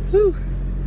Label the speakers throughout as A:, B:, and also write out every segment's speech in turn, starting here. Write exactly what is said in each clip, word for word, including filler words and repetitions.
A: Whew.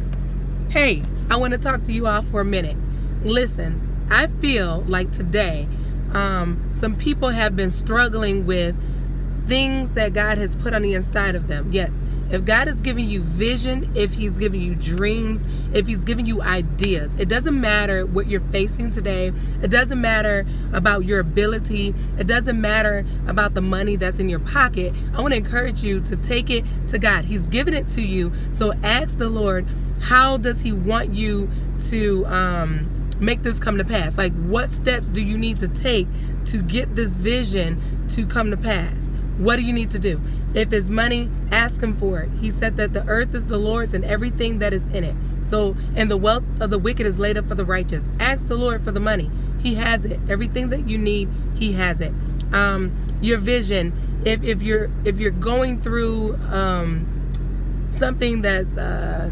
A: Hey, I want to talk to you all for a minute. Listen, I feel like today um, some people have been struggling with things that God has put on the inside of them. Yes, if God is giving you vision, if He's giving you dreams, if He's giving you ideas, it doesn't matter what you're facing today. It doesn't matter about your ability. It doesn't matter about the money that's in your pocket. I want to encourage you to take it to God. He's given it to you. So ask the Lord, how does He want you to um, make this come to pass? Like, what steps do you need to take to get this vision to come to pass? What do you need to do? If it's money, ask Him for it. He said that the earth is the Lord's and everything that is in it. So, and the wealth of the wicked is laid up for the righteous. Ask the Lord for the money. He has it. Everything that you need, He has it. Um, your vision. If if you're if you're going through um, something that's uh,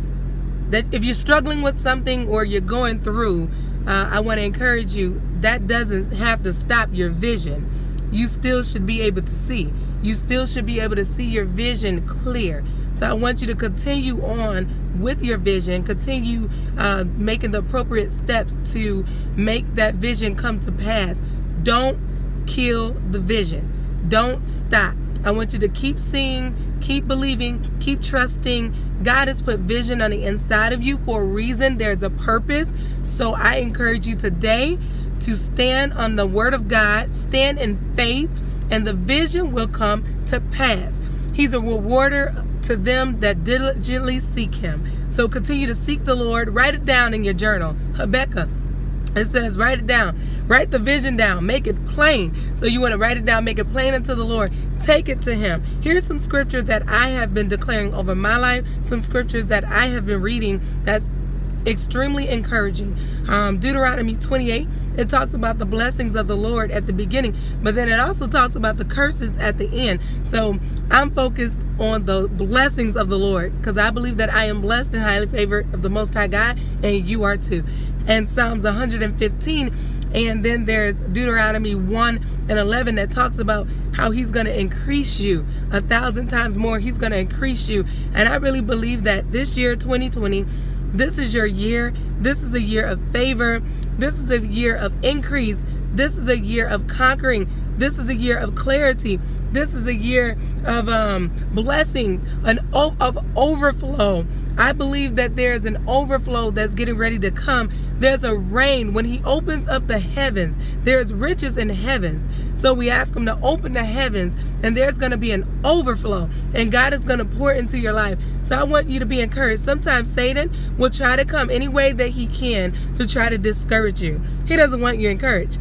A: that if you're struggling with something or you're going through, uh, I want to encourage you. That doesn't have to stop your vision. You still should be able to see. You still should be able to see your vision clear. So I want you to continue on with your vision, continue uh, making the appropriate steps to make that vision come to pass. Don't kill the vision. Don't stop. I want you to keep seeing, keep believing, keep trusting. God has put vision on the inside of you for a reason. There's a purpose. So I encourage you today to stand on the word of God, stand in faith, and the vision will come to pass. He's a rewarder to them that diligently seek Him. So continue to seek the Lord. Write it down in your journal. Habakkuk, it says, write it down. Write the vision down. Make it plain. So you want to write it down, make it plain unto the Lord. Take it to Him. Here's some scriptures that I have been declaring over my life. Some scriptures that I have been reading that's extremely encouraging. Um, Deuteronomy twenty-eight, it talks about the blessings of the Lord at the beginning, but then it also talks about the curses at the end. So I'm focused on the blessings of the Lord because I believe that I am blessed and highly favored of the Most High God, and you are too. And Psalms one hundred fifteen, and then there's Deuteronomy one and eleven that talks about how He's going to increase you a thousand times more. He's going to increase you. And I really believe that this year, twenty twenty, this is your year. This is a year of favor. This is a year of increase. This is a year of conquering. This is a year of clarity. This is a year of um, blessings, an o of overflow. I believe that there's an overflow that's getting ready to come. There's a rain. When He opens up the heavens, there's riches in heavens. So we ask Him to open the heavens, and there's going to be an overflow, and God is going to pour into your life. So I want you to be encouraged. Sometimes Satan will try to come any way that he can to try to discourage you. He doesn't want you encouraged.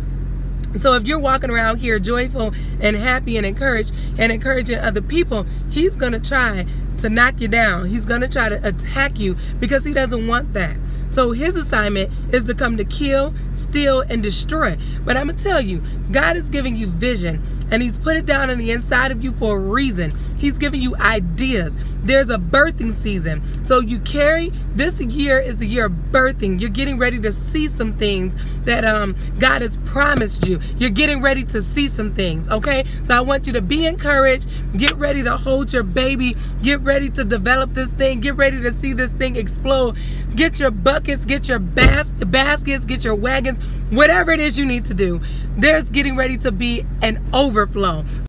A: So if you're walking around here joyful and happy and encouraged and encouraging other people, he's going to try to knock you down. He's going to try to attack you because he doesn't want that. So his assignment is to come to kill, steal, and destroy. But I'm going to tell you, God is giving you vision, and He's put it down on the inside of you for a reason. He's giving you ideas. There's a birthing season. So you carry, this year is the year of birthing. You're getting ready to see some things that um, God has promised you. You're getting ready to see some things, okay? So I want you to be encouraged. Get ready to hold your baby. Get ready to develop this thing. Get ready to see this thing explode. Get your buckets, get your bas baskets, get your wagons, whatever it is you need to do. There's getting ready to be an overflow.